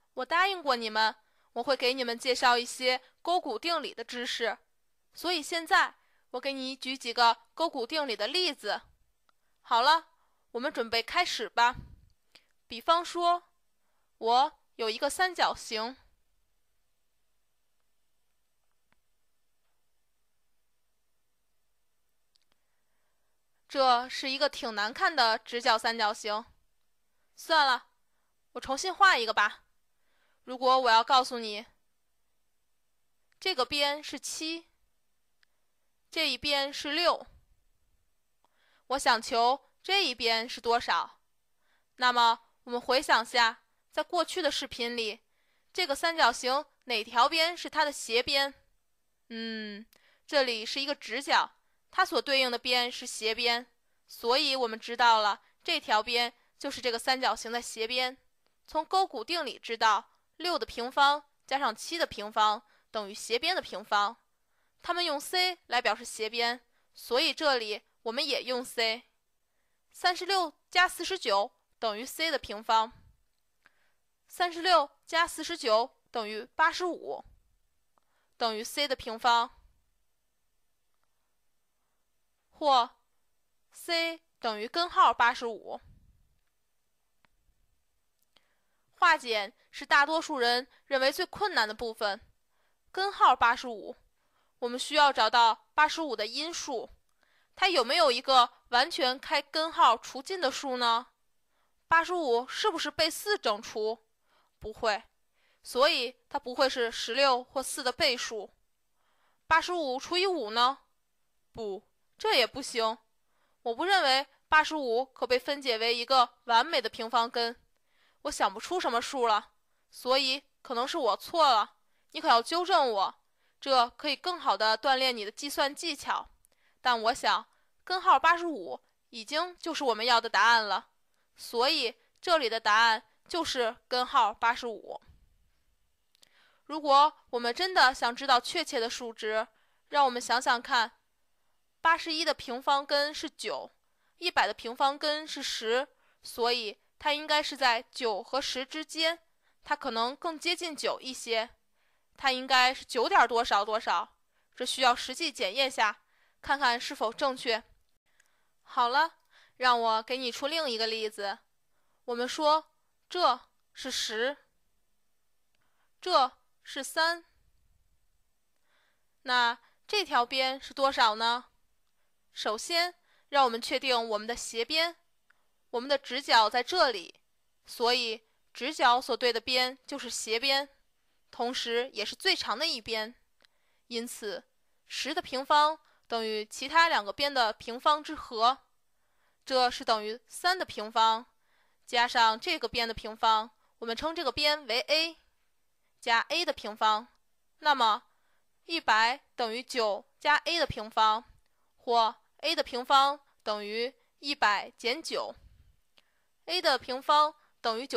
我答应过你们，我会给你们介绍一些勾股定理的知识，所以现在我给你举几个勾股定理的例子。好了，我们准备开始吧。比方说，我有一个三角形，这是一个挺难看的直角三角形。算了，我重新画一个吧。如果我要告诉你，这个边是7，这一边是6，我想求这一边是多少？那么我们回想下，在过去的视频里，这个三角形哪条边是它的斜边？这里是一个直角，它所对应的边是斜边，所以我们知道了这条边就是这个三角形的斜边。从勾股定理知道，6的平方加上7的平方等于斜边的平方。它们用 c 来表示斜边，所以这里我们也用 c。36加49等于 c 的平方，36加49等于85，等于 c 的平方，或 c 等于根号85。化简是大多数人认为最困难的部分，根号85，我们需要找到85的因数，它有没有一个完全开根号除尽的数呢？85是不是被4整除？不会，所以它不会是16或4的倍数。85除以5呢？不，这也不行。我不认为85可被分解为一个完美的平方根。我想不出什么数了，所以可能是我错了，你可要纠正我，这可以更好地锻炼你的计算技巧。但我想，根号85已经就是我们要的答案了，所以这里的答案就是根号85。如果我们真的想知道确切的数值，让我们想想看，81的平方根是9，100的平方根是10，所以它应该是在9和10之间，它可能更接近9一些，它应该是9点多少多少，这需要实际检验下，看看是否正确。好了，让我给你出另一个例子。我们说这是10，这是3，那这条边是多少呢？首先，让我们确定我们的斜边。我们的直角在这里，所以直角所对的边就是斜边，同时也是最长的一边。因此，10的平方等于其他两个边的平方之和，这是等于3的平方加上这个边的平方，我们称这个边为 a， 加 a 的平方。那么100等于9加 a 的平方，或 a 的平方等于100减9，a 的平方等于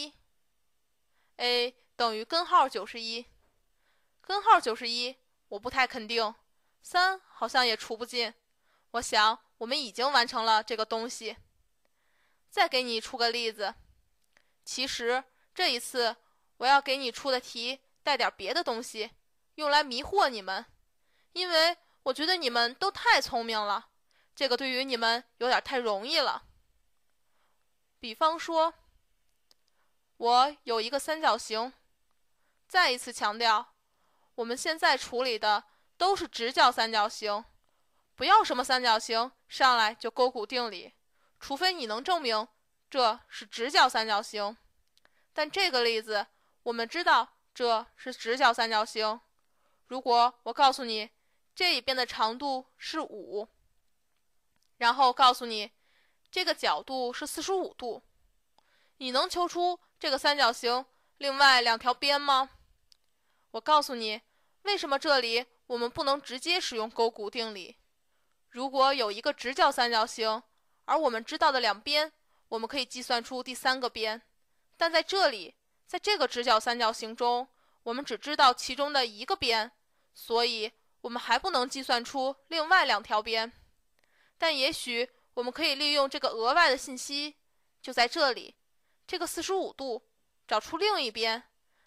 91，a 等于根号91，根号91我不太肯定，3好像也除不尽。我想我们已经完成了这个东西。再给你出个例子，其实这一次我要给你出的题带点别的东西，用来迷惑你们，因为我觉得你们都太聪明了，这个对于你们有点太容易了。比方说，我有一个三角形，再一次强调，我们现在处理的都是直角三角形，不要什么三角形上来就勾股定理，除非你能证明这是直角三角形。但这个例子，我们知道这是直角三角形。如果我告诉你这一边的长度是5，然后告诉你这个角度是45度，你能求出这个三角形另外两条边吗？我告诉你，为什么这里我们不能直接使用勾股定理。如果有一个直角三角形，而我们知道的两边，我们可以计算出第三个边。但在这里，在这个直角三角形中，我们只知道其中的一个边，所以我们还不能计算出另外两条边。但也许我们可以利用这个额外的信息，就在这里，这个45度，找出另一边，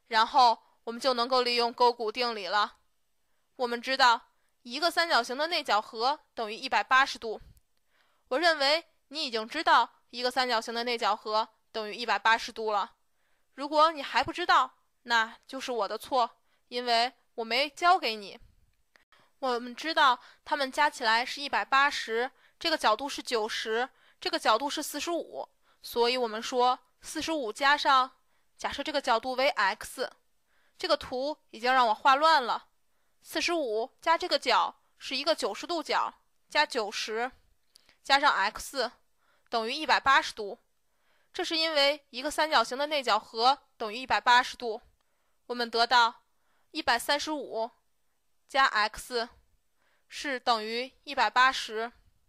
然后我们就能够利用勾股定理了。我们知道一个三角形的内角和等于180度。我认为你已经知道一个三角形的内角和等于180度了。如果你还不知道，那就是我的错，因为我没教给你。我们知道它们加起来是180，这个角度是90，这个角度是45，所以我们说45加上，假设这个角度为 x， 这个图已经让我画乱了。45加这个角是一个90度角，加90加上 x 等于180度。这是因为一个三角形的内角和等于180度，我们得到135加 x 是等于180，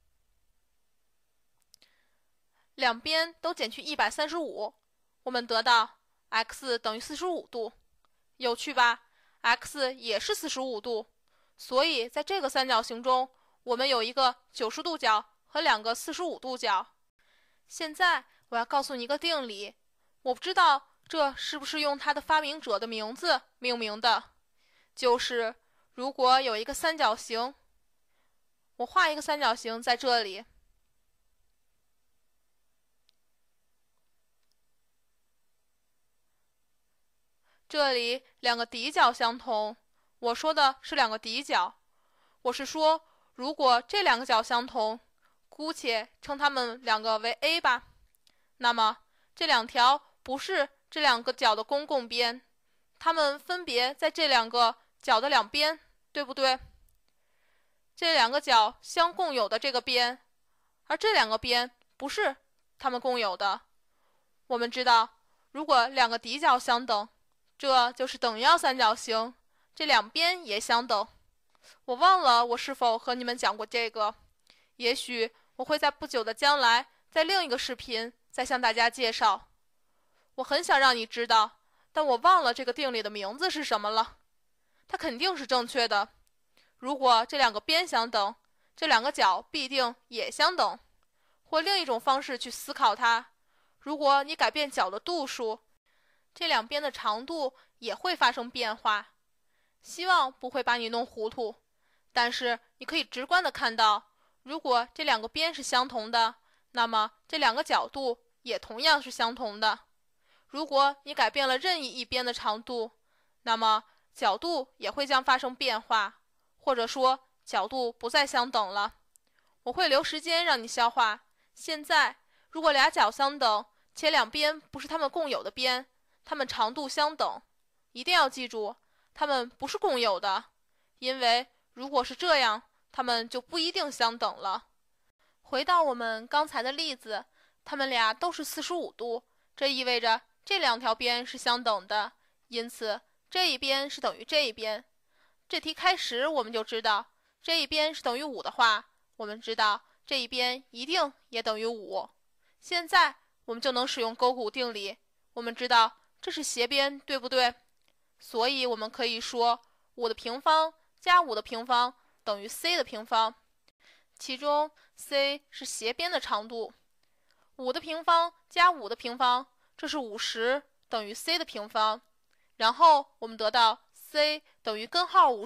两边都减去135，我们得到 x 等于45度。有趣吧？ x 也是45度，所以在这个三角形中，我们有一个90度角和两个45度角。现在我要告诉你一个定理，我不知道这是不是用它的发明者的名字命名的，就是如果有一个三角形，我画一个三角形在这里，这里两个底角相同，我说的是两个底角，我是说如果这两个角相同，姑且称它们两个为 A 吧，那么这两条不是这两个角的公共边，它们分别在这两个角的两边，对不对？这两个角相共有的这个边，而这两个边不是它们共有的。我们知道，如果两个底角相等，这就是等腰三角形，这两边也相等。我忘了我是否和你们讲过这个，也许我会在不久的将来在另一个视频再向大家介绍。我很想让你知道，但我忘了这个定理的名字是什么了。它肯定是正确的。如果这两个边相等，这两个角必定也相等。或另一种方式去思考它，如果你改变角的度数，这两边的长度也会发生变化。希望不会把你弄糊涂，但是你可以直观地看到，如果这两个边是相同的，那么这两个角度也同样是相同的。如果你改变了任意一边的长度，那么角度也会将发生变化，或者说角度不再相等了。我会留时间让你消化。现在，如果俩角相等，且两边不是它们共有的边，它们长度相等，一定要记住，它们不是共有的，因为如果是这样，它们就不一定相等了。回到我们刚才的例子，它们俩都是45度，这意味着这两条边是相等的，因此这一边是等于这一边。这题开始我们就知道，这一边是等于5的话，我们知道这一边一定也等于5。现在我们就能使用勾股定理，我们知道这是斜边，对不对？所以我们可以说5的平方加5的平方等于 c 的平方，其中 c 是斜边的长度。5的平方加5的平方，这是50，等于 c 的平方。然后我们得到 c 等于根号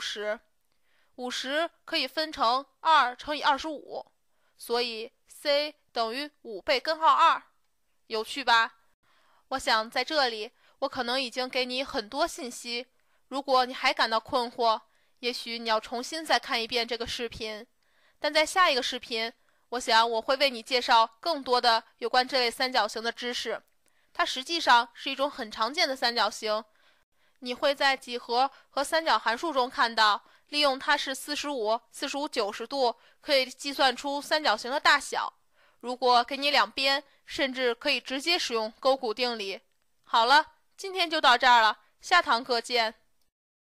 50，50可以分成2乘以25，所以 c 等于5倍根号2。有趣吧？我想在这里，我可能已经给你很多信息。如果你还感到困惑，也许你要重新再看一遍这个视频。但在下一个视频，我想我会为你介绍更多的有关这类三角形的知识。它实际上是一种很常见的三角形，你会在几何和三角函数中看到，利用它是45、45、90度，可以计算出三角形的大小。如果给你两边，甚至可以直接使用勾股定理。好了，今天就到这儿了，下堂课见。